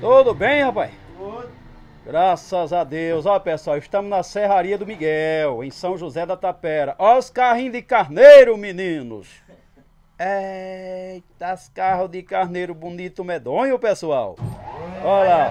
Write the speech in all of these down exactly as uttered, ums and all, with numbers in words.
Tudo bem, rapaz? Tudo. Graças a Deus. Ó, pessoal, estamos na Serraria do Miguel, em São José da Tapera. Ó os carrinhos de carneiro, meninos. Eita, os carros de carneiro bonito medonho, pessoal. Olha lá.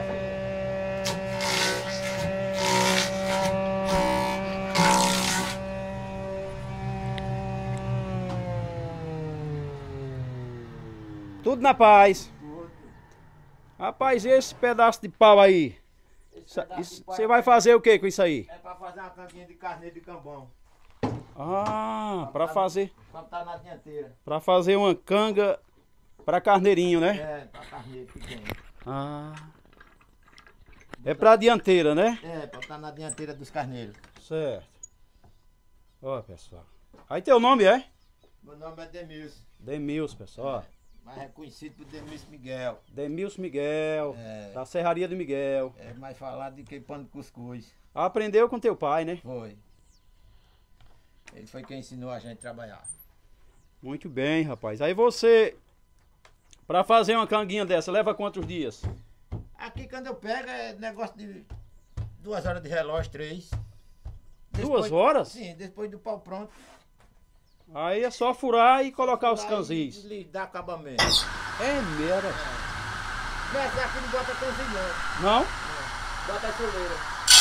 Tudo na paz. Rapaz, e esse pedaço de pau aí? Você vai fazer o que com isso aí? É pra fazer uma canguinha de carneiro de cambão. Ah, pra fazer. Pra botar na dianteira. Pra fazer uma canga pra carneirinho, né? É, pra carneiro pequeno. Ah. É pra dianteira, né? É, pra botar na dianteira dos carneiros. Certo. Ó, pessoal. Aí teu nome é? Meu nome é Demilson. Demilson, pessoal. É, mas é conhecido por Demilson Miguel. Demilson Miguel, É. da Serraria do Miguel. É mais falado do que pão de cuscuz. Aprendeu com teu pai, né? Foi. Ele foi quem ensinou a gente a trabalhar. Muito bem, rapaz. Aí você, pra fazer uma canguinha dessa, leva quantos dias? Aqui quando eu pego é negócio de duas horas de relógio, três. Duas horas? Sim, depois do pau pronto. Aí é só furar e colocar os Aí canzis. lhe dá acabamento. É merda. Mas aqui não bota canzinho não. Não? Não. Bota a soleira.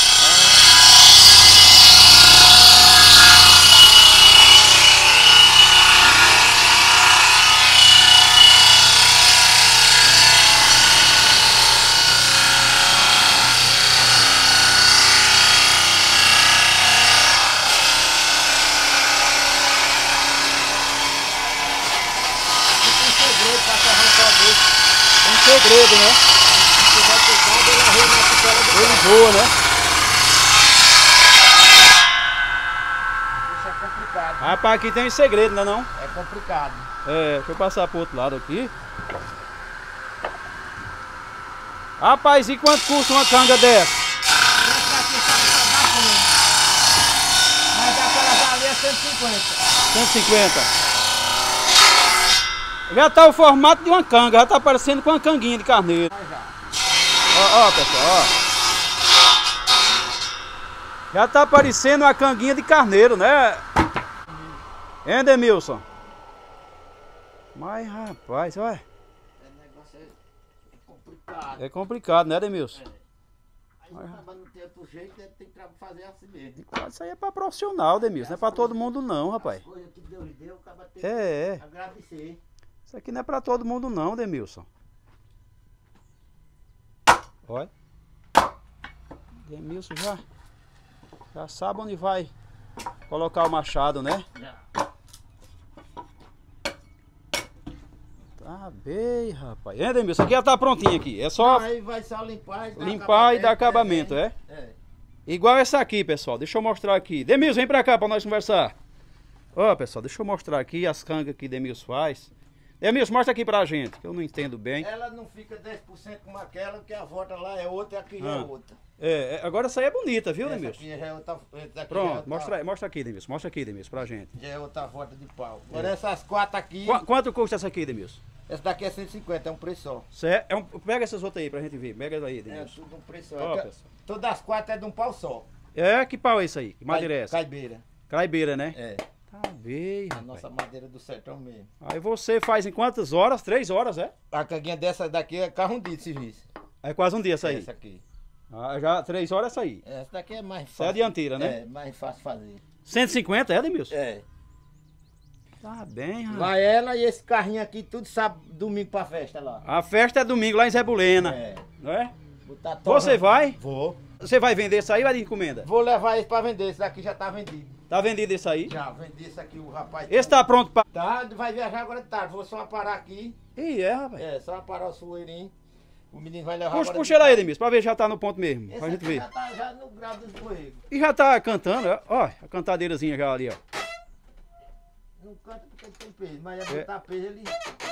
Um segredo, né? Se tiver pegado, ele arruma na cutela do Ele carro. voa, né? Isso é complicado. Rapaz, aqui tem um segredo, né não? É complicado. É, deixa eu passar pro outro lado aqui. Rapaz, e quanto custa uma canga dessa? Essa aqui só dá fundo. Mas daquelas ali é cento e cinquenta. cento e cinquenta. Já tá o formato de uma canga, já tá parecendo com uma canguinha de carneiro. Mas já. Ó, ó, pessoal, ó. Já tá parecendo uma canguinha de carneiro, né? Hein, Demilson? Mas, rapaz, olha. O negócio é complicado. É complicado, né, Demilson? É. Aí o cara não tem outro jeito, ele tem que fazer assim mesmo. Isso aí é pra profissional, Demilson. Não é pra todo mundo não, rapaz. As coisas que Deus lhe deu, o cara tem É, é. que agradecer. Isso aqui não é pra todo mundo não, Demilson. Olha. Demilson já, já sabe onde vai colocar o machado, né? Já. Tá bem, rapaz. É, Demilson, aqui já tá prontinho aqui. É só Aí vai só limpar e dar limpar e dar acabamento, é? É. Igual essa aqui, pessoal. Deixa eu mostrar aqui. Demilson, vem pra cá pra nós conversar. Ó, pessoal, deixa eu mostrar aqui as cangas que Demilson faz. Demilson, mostra aqui pra gente, que eu não entendo bem. Ela não fica dez por cento como aquela, que a volta lá é outra e aqui já Ah. é outra. É, é, agora essa aí é bonita, viu, Essa Demilson? aqui já é outra, essa aqui já é Pronto, outra, mostra, aí, mostra aqui, Demilson. Mostra aqui, Demilson, pra gente. já é outra volta de pau. Agora essas quatro aqui, Qu quanto custa essa aqui, Demilson? essa daqui é cento e cinquenta, é um preço só. Cê é um, pega essas outras aí pra gente ver. Pega aí, É Demilson. tudo um preço só. Ó, É que- pessoal. Todas as quatro é de um pau só. É, que pau é esse aí? Que madeira é Cai- essa? Caibeira. Craibeira, né? É, Tá bem, a rapaz. nossa madeira do sertão mesmo. Aí você faz em quantas horas? Três horas, é? A canguinha dessa daqui é carro um dia de serviço. É quase um dia essa aí. Essa aqui. Ah, já três horas essa aí. Essa daqui é mais Essa é fácil. a dianteira, né? É, mais fácil fazer. cento e cinquenta, é, Demilson? É. Tá bem, rapaz. Vai ela e esse carrinho aqui, tudo sabe domingo pra festa lá. A festa é domingo lá em Zé Bulena, É. não é? Botar Você torra- vai? Vou. Você vai vender isso aí ou vai de encomenda? Vou levar esse pra vender. Esse daqui já tá vendido. Tá vendido esse aí? Já vendi esse aqui, o rapaz. Esse tá pronto pra... Tá, vai viajar agora de tarde. Vou só aparar aqui. Ih, é, rapaz. É, só aparar o sueirinho. O menino vai levar Puxa, agora. puxa de ele aí, tarde. Demilson, pra ver se já tá no ponto mesmo. Esse Pra gente aqui ver. já tá já no grau dos borregos. E já tá cantando, ó. Ó, a cantadeirazinha já ali, ó. Não canta porque ele tem peso, mas é É. botar peso ele. Ele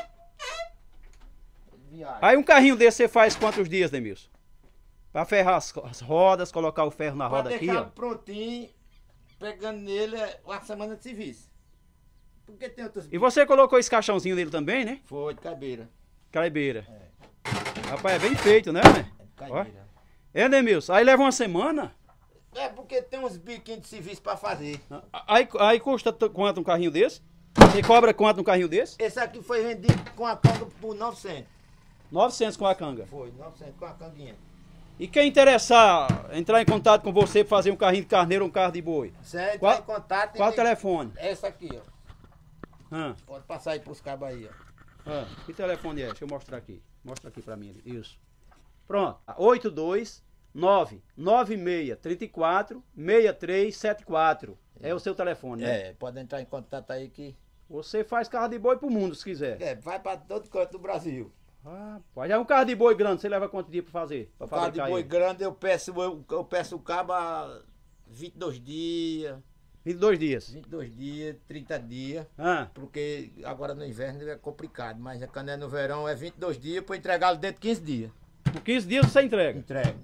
viaja. Aí um carrinho desse você faz quantos dias, Demilson? Pra ferrar as, as rodas, colocar o ferro na Pra roda aqui, deixar ó. prontinho, pegando nele é uma semana de serviço. Porque tem outros. E você colocou esse caixãozinho nele também, né? Foi de cabeira. Craibeira. Rapaz, é bem feito, né, né? É de caipira. É, Demilson, aí leva uma semana? É porque tem uns biquinhos de serviço pra fazer. Aí, aí custa quanto um carrinho desse? E cobra quanto um carrinho desse? Esse aqui foi vendido com a canga por novecentos. novecentos com a canga. Foi, novecentos com a canguinha. E quem interessar entrar em contato com você para fazer um carrinho de carneiro ou um carro de boi? Você Qual, entra em contato qual o e... telefone? Essa aqui, ó. Ah, Pode passar aí pros cabos aí, ó. ah, que telefone é? Deixa eu mostrar aqui. Mostra aqui para mim. Isso. Pronto. oito dois nove nove seis três quatro seis três sete quatro. É o seu telefone, né? É, pode entrar em contato aí que... Você faz carro de boi pro mundo, se quiser. É, vai pra todo canto do Brasil. Ah, pode. É um carro de boi grande, você leva quanto dia para fazer? Pra Carro de fabricar boi ele? grande eu peço, eu, eu peço o cabo há vinte e dois dias, vinte e dois dias. vinte e dois dias, trinta dias. Ah, Porque agora no inverno é complicado, mas quando é no verão é vinte e dois dias para entregá-lo dentro de quinze dias. por quinze dias você entrega. Entrega.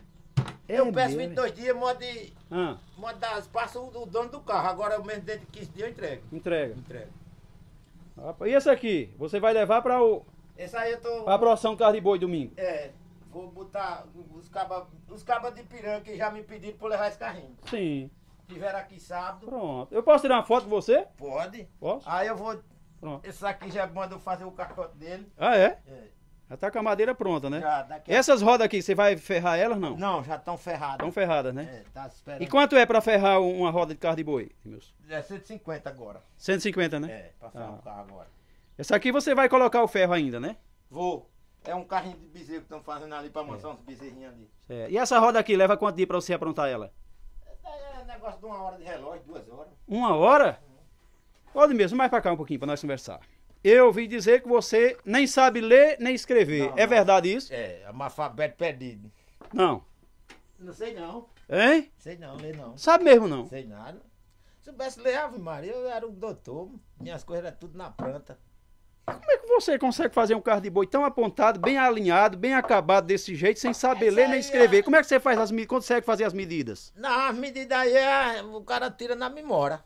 É Eu peço mesmo? vinte e dois dias, mode, Ah, mode dar espaço o dono do carro. Agora eu mesmo dentro de quinze dias eu entrego. entrega. Entrego. Rapaz, e esse aqui? Você vai levar para o Esse aí eu tô. pra aprovação do carro de boi domingo? É, vou botar os cabas os cabas de Piranha que já me pediram para levar esse carrinho. Sim. Tiveram aqui sábado. Pronto. Eu posso tirar uma foto com você? Pode. Posso? Aí eu vou. Pronto. Esse aqui já mandou fazer o cacote dele. Ah, é? É. Já tá com a madeira pronta, né? Já, daqui a... Essas rodas aqui, você vai ferrar elas, não? Não, já estão ferradas. Estão ferradas, né? É, tá esperando. E quanto é pra ferrar uma roda de carro de boi, Milson? É cento e cinquenta agora. cento e cinquenta, né? É, pra ferrar Ah. o carro agora. Essa aqui você vai colocar o ferro ainda, né? Vou. É um carrinho de bezerro que estão fazendo ali pra mostrar uns bezerrinhos ali. É. E essa roda aqui, leva quanto dia pra você aprontar ela? Esse daí é negócio de uma hora de relógio, duas horas. Uma hora? Pode mesmo, mais pra cá um pouquinho pra nós conversar. Eu ouvi dizer que você nem sabe ler nem escrever. Não, é não. verdade isso? É, analfabeto perdido. Não. Não sei não. Hein? Sei não, lê não. Sabe mesmo não? Sei nada. Se soubesse ler Ave Maria, eu era um doutor. Minhas coisas eram tudo na planta. Como é que você consegue fazer um carro de boi tão apontado, bem alinhado, bem acabado desse jeito, sem saber Essa ler nem aí escrever? é- Como é que você faz as medidas? Consegue fazer as medidas? Não, as medidas aí é, o cara tira na memória.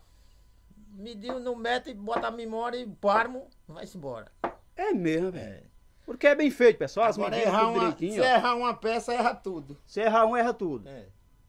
Mediu no metro e bota a memória e parmo, vai-se embora. É mesmo, velho. É. Porque é bem feito, pessoal. As Agora, medidas errar tudo uma, direitinho. se ó. errar uma peça, erra tudo. Se errar um, erra tudo. É.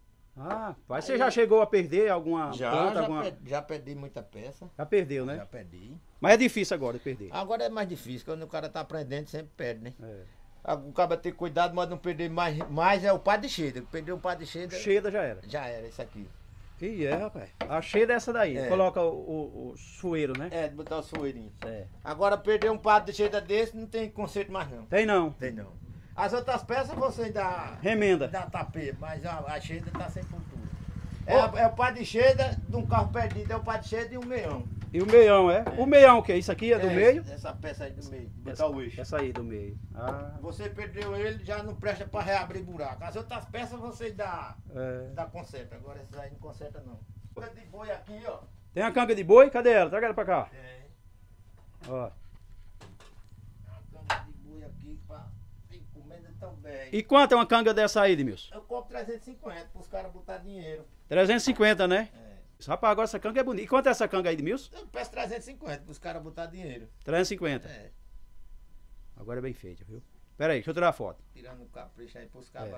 Ah, mas você Aí- já chegou a perder alguma Já, ponta, já, alguma... per- já perdi muita peça. Já perdeu, né? Já perdi. Mas é difícil agora de perder. Agora é mais difícil, quando o cara tá aprendendo, sempre perde, né? É. Ah, o cara tem cuidado, mas não perder mais, mais é o pá de cheida. Perdeu o pá de cheida, Cheida já era. já era isso aqui. E é, rapaz. A cheia dessa daí. É. Coloca o, o, o sueiro, né? É, de botar os fueirinhos. É. Agora perder um pá de cheida desse, não tem conserto mais não. Tem não. Tem não. As outras peças você ainda, Remenda. dá tapê, mas a, a cheida tá sem futuro. É, a- é o pá de cheida de um carro perdido, é o pá de cheida e um meião. E o meião, é? O meião, o que? Isso aqui é do É, meio? Essa peça aí do meio, botar Essa, o eixo. essa aí do meio. Ah, Você perdeu ele, já não presta pra reabrir buraco. As outras peças você dá, é. dá conserta, agora essas aí não conserta não. Coisa de boi aqui, ó. Tem a canga de boi? Cadê ela? Traga ela pra cá. É, Ó. uma canga de boi aqui pra encomenda também. E quanto é uma canga dessa aí, Edmilson? Eu compro trezentos e cinquenta pros caras botar dinheiro. trezentos e cinquenta, né? É. Rapaz, agora essa canga é bonita. E quanto é essa canga aí, Edmilson? Eu peço trezentos e cinquenta pros caras botar dinheiro. trezentos e cinquenta. É, Agora é bem feita, viu? Pera aí, deixa eu tirar a foto. tirando o capricho aí pros caras. É.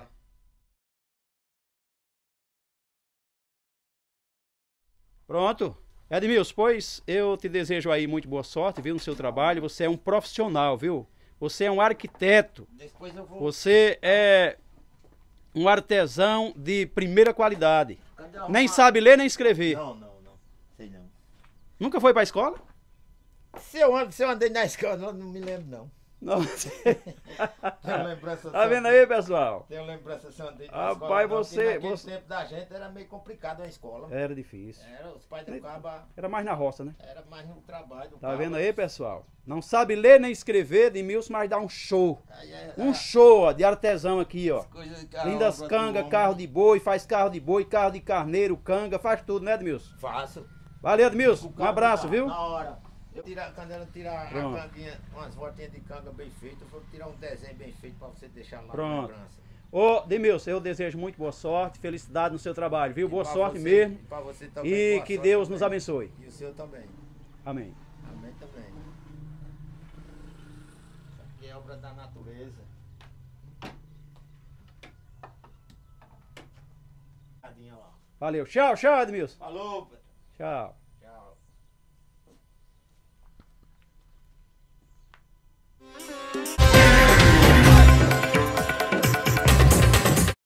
Pronto. Edmilson, pois eu te desejo aí muito boa sorte, viu, no seu trabalho. Você é um profissional, viu? Você é um arquiteto. Depois eu vou. Você é um artesão de primeira qualidade. Cadê a Nem arrumar? sabe ler nem escrever. Não, não, não. Sei não. Nunca foi pra escola? Se eu, ando, se eu andei na escola, não, não me lembro não. Não. Tenho lembrança Tá só- vendo aí, pessoal? Tenho lembrança se eu andei na Rapaz, escola. não, você- porque naquele você- tempo da gente era meio complicado a escola. Era difícil. Era, os pais do caba Era mais na roça, né? era mais no trabalho. do Tá caba. vendo aí, pessoal? Não sabe ler nem escrever, Edmilson, mas dá um show. Aí é- Um é- show, ó, de artesão aqui, ó. coisa que a Lindas obra do canga, homem. carro de boi, faz carro de boi, carro de carneiro, canga, faz tudo, né, Edmilson? Faço. Valeu, Edmilson. O Um cabo abraço, tá viu? Na hora. Eu tira, quando ela tirar Pronto. a canguinha, umas voltinhas de canga bem feitas, eu vou tirar um desenho bem feito pra você deixar lá Pronto. na lembrança. Ô, Edmilson, eu desejo muito boa sorte, felicidade no seu trabalho, viu? E Boa pra sorte você- mesmo. pra você também, E boa que sorte Deus também. nos abençoe. E o seu também. Amém. Amém também. Isso aqui é obra da natureza. pegadinha lá. Valeu. Tchau, tchau, Edmilson. Falou, Pedro. Tchau.